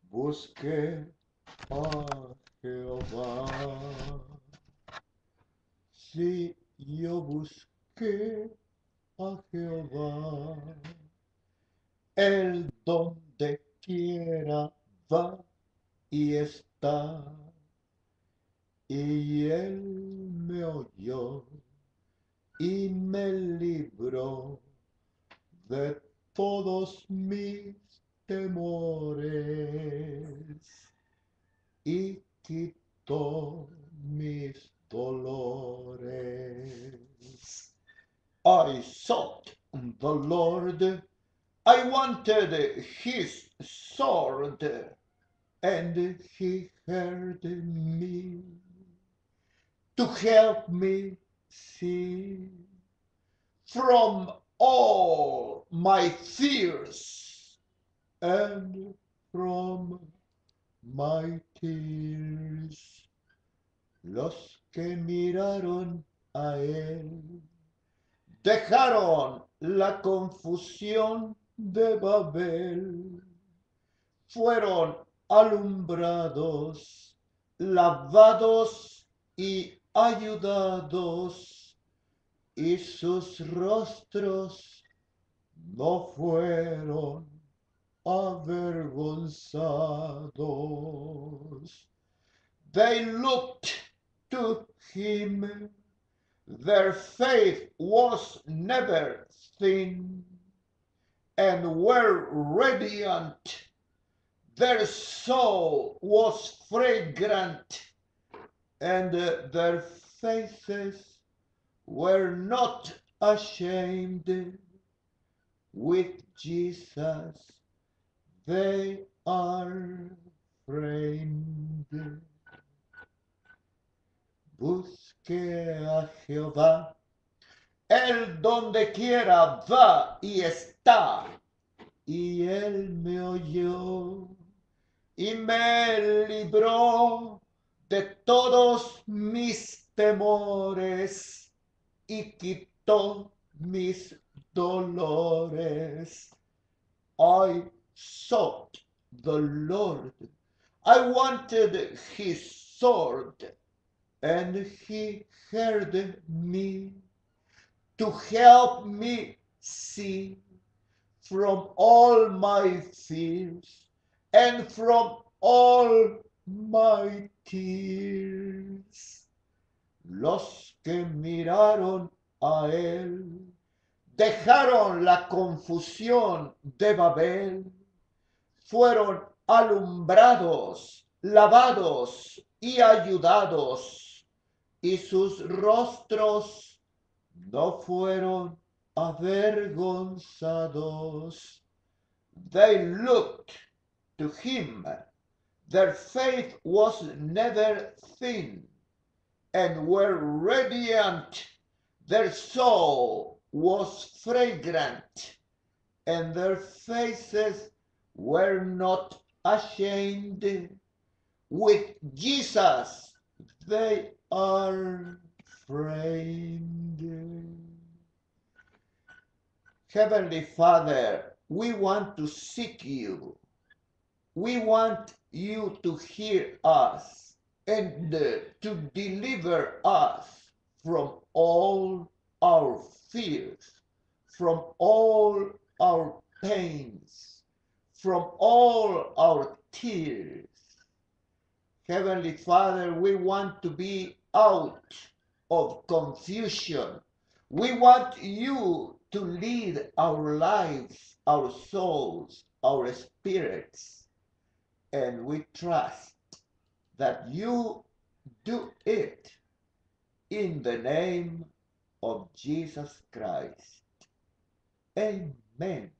Busqué a Jehová. Sí, yo busqué a Jehová. Él donde quiera va y está. Y él me oyó y me libró de todos mis temores y quitó mis dolores. I sought the Lord, I wanted his sword, and he heard me to help me see from all my fears and from my tears. Los que miraron a él dejaron la confusión de Babel, fueron alumbrados, lavados y ayudados, y sus rostros no fueron avergonzados. They looked to him, their faith was never thin, and were radiant, their soul was fragrant, and their faces were not ashamed. With Jesus they are framed. Busqué a Jehová, él donde quiera va y está, y él me oyó y me libró de todos mis temores y quitó mis dolores. I sought the Lord, I wanted his sword, and he heard me to help me see from all my fears and from all my tears. Los que miraron a él dejaron la confusión de Babel, fueron alumbrados, lavados y ayudados, y sus rostros no fueron avergonzados. They looked to him, their faith was never thin, and were radiant, their soul was fragrant, and their faces were not ashamed. With Jesus they are framed. Heavenly Father, we want to seek you. We want you to hear us and to deliver us from all our fears, from all our pains, from all our tears. Heavenly Father, we want to be out of confusion. We want you to lead our lives, our souls, our spirits, and we trust that you do it in the name of Jesus Christ. Amen.